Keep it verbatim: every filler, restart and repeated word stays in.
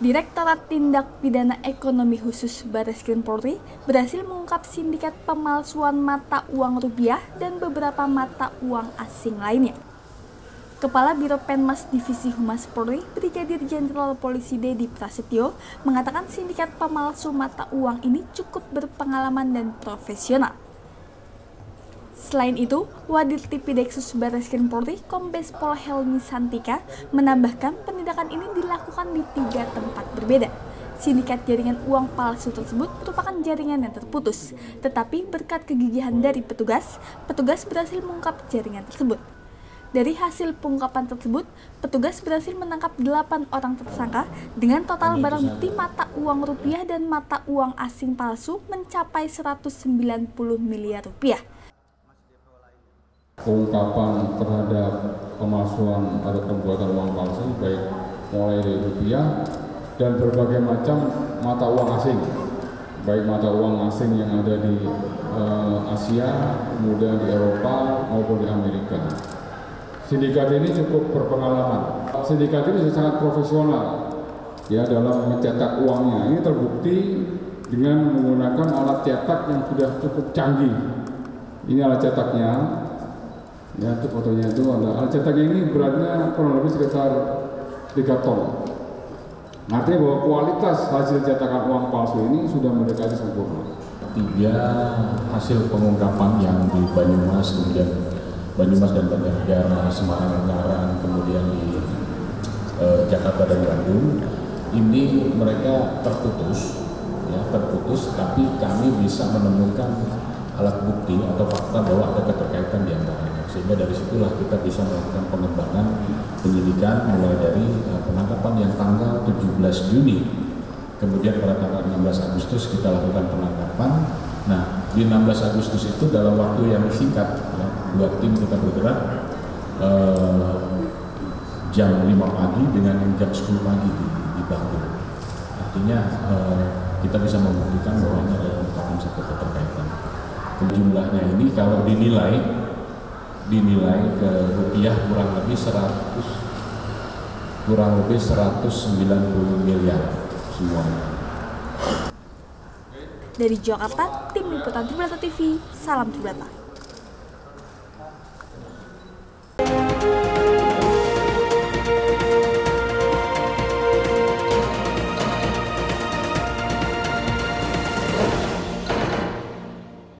Direktorat Tindak Pidana Ekonomi Khusus Bareskrim Polri berhasil mengungkap sindikat pemalsuan mata uang rupiah dan beberapa mata uang asing lainnya. Kepala Biro Penmas Divisi Humas Polri, Brigadir Jenderal Polisi Dedi Prasetyo, mengatakan sindikat pemalsu mata uang ini cukup berpengalaman dan profesional. Selain itu, Wadir Tipideksus Bareskrim Polri, Kombes Pol Helmi Santika, menambahkan penindakan ini dilakukan di tiga tempat berbeda. Sindikat jaringan uang palsu tersebut merupakan jaringan yang terputus, tetapi berkat kegigihan dari petugas, petugas berhasil mengungkap jaringan tersebut. Dari hasil pengungkapan tersebut, petugas berhasil menangkap delapan orang tersangka dengan total barang bukti mata uang rupiah dan mata uang asing palsu mencapai seratus sembilan puluh miliar rupiah. Pengungkapan terhadap pemalsuan atau pembuatan uang palsu baik mulai dari rupiah dan berbagai macam mata uang asing, baik mata uang asing yang ada di uh, Asia, kemudian di Eropa maupun di Amerika. Sindikat ini cukup berpengalaman. Sindikat ini sangat profesional ya dalam mencetak uangnya. Ini terbukti dengan menggunakan alat cetak yang sudah cukup canggih. Ini alat cetaknya. Ya, itu fotonya itu ada. Alat cetak ini beratnya kurang lebih sekitar tiga ton. Artinya bahwa kualitas hasil cetakan uang palsu ini sudah mendekati sempurna. Tiga hasil pengungkapan yang di Banyumas, kemudian Banyumas dan Banjarnegara, Semarang, Ungaran, kemudian di eh, Jakarta dan Bandung, ini mereka terputus, ya terputus, tapi kami bisa menemukan alat bukti atau fakta bahwa ada keterkaitan di antaranya. Sehingga dari situlah kita bisa melakukan pengembangan penyidikan mulai dari uh, penangkapan yang tanggal tujuh belas Juni. Kemudian pada tanggal enam belas Agustus kita lakukan penangkapan. Nah, di enam belas Agustus itu dalam waktu yang singkat, ya, dua tim kita bergerak uh, jam lima pagi dengan jam sepuluh pagi di, di Bandung. Artinya uh, kita bisa membuktikan bahwa ini adalah merupakan satu keterkaitan. Jumlahnya ini kalau dinilai dinilai ke rupiah kurang lebih seratus kurang lebih seratus sembilan puluh miliar semuanya. Dari Jakarta, tim liputan Tribrata T V, salam Tribrata.